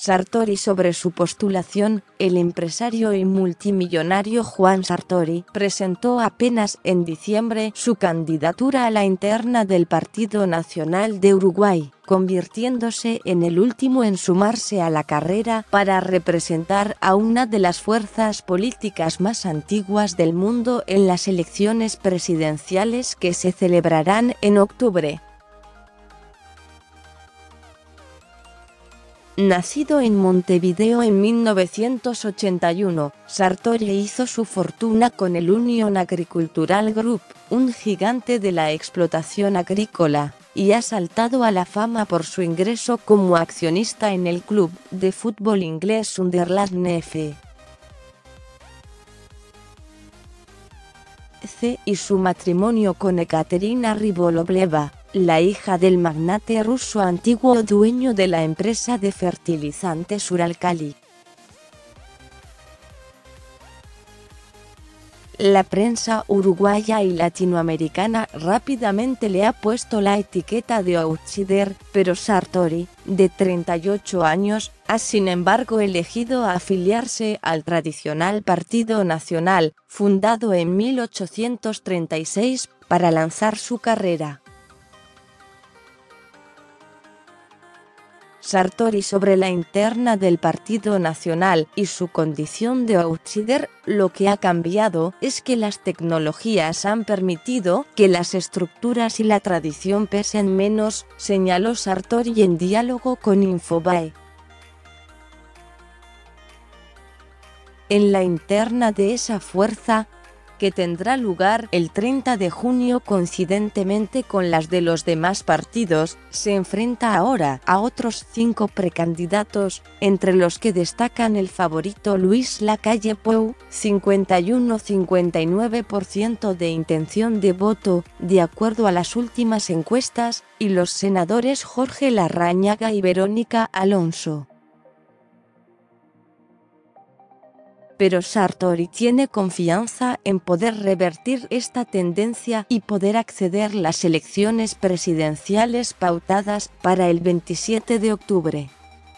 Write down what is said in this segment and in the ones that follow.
Sartori. Sobre su postulación, el empresario y multimillonario Juan Sartori presentó apenas en diciembre su candidatura a la interna del Partido Nacional de Uruguay, convirtiéndose en el último en sumarse a la carrera para representar a una de las fuerzas políticas más antiguas del mundo en las elecciones presidenciales que se celebrarán en octubre. Nacido en Montevideo en 1981, Sartori hizo su fortuna con el Unión Agricultural Group, un gigante de la explotación agrícola, y ha saltado a la fama por su ingreso como accionista en el club de fútbol inglés Sunderland FC. Y su matrimonio con Ekaterina Ribolovleva, la hija del magnate ruso antiguo dueño de la empresa de fertilizantes Uralkali. La prensa uruguaya y latinoamericana rápidamente le ha puesto la etiqueta de outsider, pero Sartori, de 38 años, ha sin embargo elegido afiliarse al tradicional Partido Nacional, fundado en 1836, para lanzar su carrera. Sartori. Sobre la interna del Partido Nacional y su condición de outsider, lo que ha cambiado es que las tecnologías han permitido que las estructuras y la tradición pesen menos, señaló Sartori en diálogo con Infobae. En la interna de esa fuerza, que tendrá lugar el 30 de junio coincidentemente con las de los demás partidos, se enfrenta ahora a otros 5 precandidatos, entre los que destacan el favorito Luis Lacalle Pou, 51-59% de intención de voto, de acuerdo a las últimas encuestas, y los senadores Jorge Larrañaga y Verónica Alonso. Pero Sartori tiene confianza en poder revertir esta tendencia y poder acceder a las elecciones presidenciales pautadas para el 27 de octubre.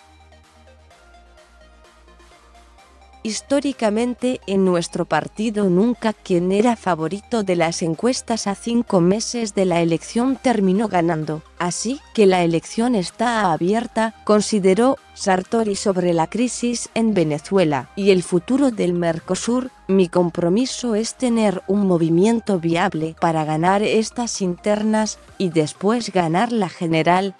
Históricamente en nuestro partido nunca quien era favorito de las encuestas a 5 meses de la elección terminó ganando, así que la elección está abierta, consideró Sartori. Sobre la crisis en Venezuela y el futuro del Mercosur, mi compromiso es tener un movimiento viable para ganar estas internas y después ganar la general.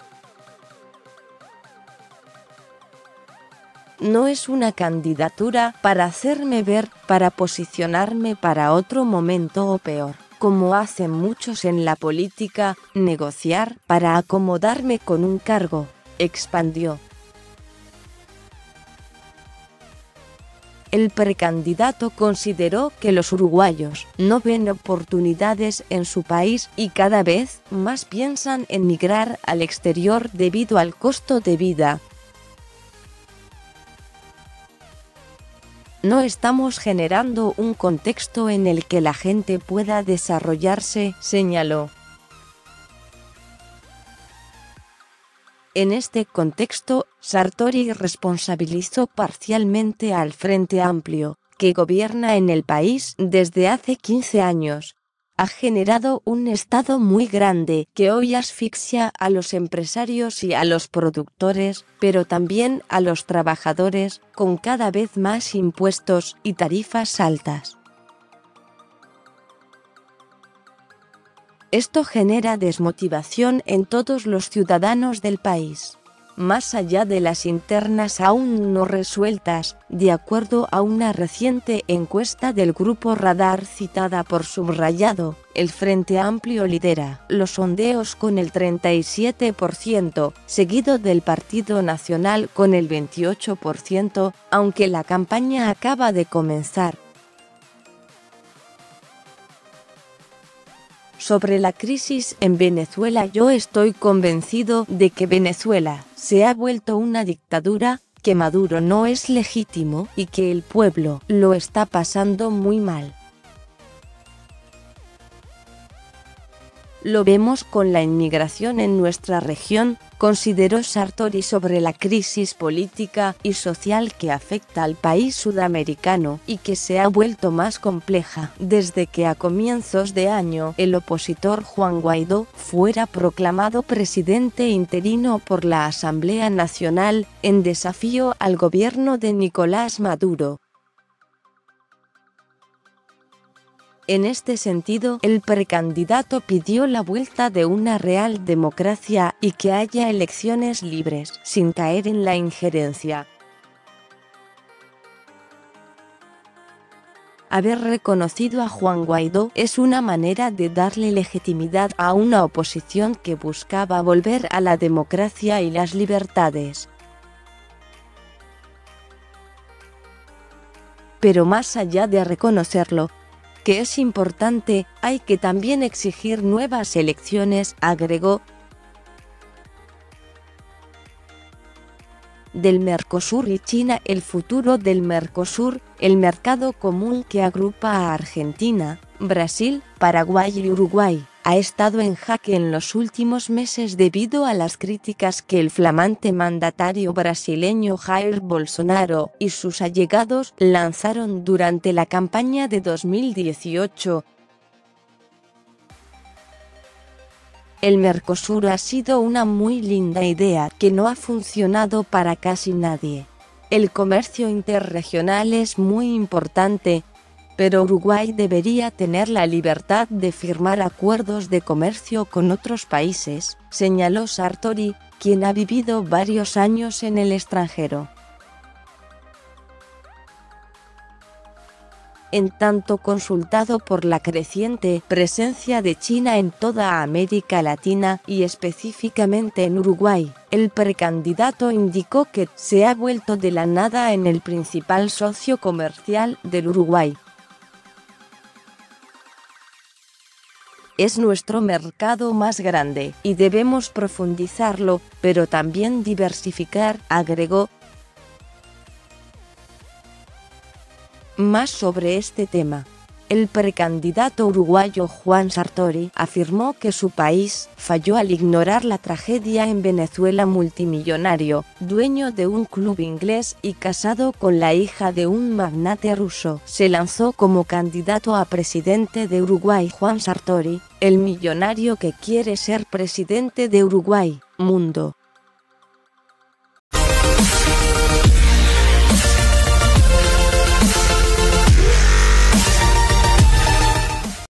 No es una candidatura para hacerme ver, para posicionarme para otro momento o peor, como hacen muchos en la política, negociar para acomodarme con un cargo, expandió. El precandidato consideró que los uruguayos no ven oportunidades en su país y cada vez más piensan en migrar al exterior debido al costo de vida. No estamos generando un contexto en el que la gente pueda desarrollarse, señaló. En este contexto, Sartori responsabilizó parcialmente al Frente Amplio, que gobierna en el país desde hace 15 años. Ha generado un Estado muy grande que hoy asfixia a los empresarios y a los productores, pero también a los trabajadores, con cada vez más impuestos y tarifas altas. Esto genera desmotivación en todos los ciudadanos del país. Más allá de las internas aún no resueltas, de acuerdo a una reciente encuesta del Grupo Radar citada por Subrayado, el Frente Amplio lidera los sondeos con el 37%, seguido del Partido Nacional con el 28%, aunque la campaña acaba de comenzar. Sobre la crisis en Venezuela, yo estoy convencido de que Venezuela se ha vuelto una dictadura, que Maduro no es legítimo y que el pueblo lo está pasando muy mal. Lo vemos con la inmigración en nuestra región, consideró Sartori sobre la crisis política y social que afecta al país sudamericano y que se ha vuelto más compleja desde que a comienzos de año el opositor Juan Guaidó fuera proclamado presidente interino por la Asamblea Nacional, en desafío al gobierno de Nicolás Maduro. En este sentido, el precandidato pidió la vuelta de una real democracia y que haya elecciones libres, sin caer en la injerencia. Haber reconocido a Juan Guaidó es una manera de darle legitimidad a una oposición que buscaba volver a la democracia y las libertades. Pero más allá de reconocerlo, que es importante, hay que también exigir nuevas elecciones, agregó. Del Mercosur y China. El futuro del Mercosur, el mercado común que agrupa a Argentina, Brasil, Paraguay y Uruguay, ha estado en jaque en los últimos meses debido a las críticas que el flamante mandatario brasileño Jair Bolsonaro y sus allegados lanzaron durante la campaña de 2018. El Mercosur ha sido una muy linda idea que no ha funcionado para casi nadie. El comercio interregional es muy importante, pero Uruguay debería tener la libertad de firmar acuerdos de comercio con otros países, señaló Sartori, quien ha vivido varios años en el extranjero. En tanto, consultado por la creciente presencia de China en toda América Latina y específicamente en Uruguay, el precandidato indicó que se ha vuelto de la nada en el principal socio comercial del Uruguay. Es nuestro mercado más grande y debemos profundizarlo, pero también diversificar, agregó. Más sobre este tema. El precandidato uruguayo Juan Sartori afirmó que su país falló al ignorar la tragedia en Venezuela. Multimillonario, dueño de un club inglés y casado con la hija de un magnate ruso, se lanzó como candidato a presidente de Uruguay. Juan Sartori, el millonario que quiere ser presidente de Uruguay, Mundo.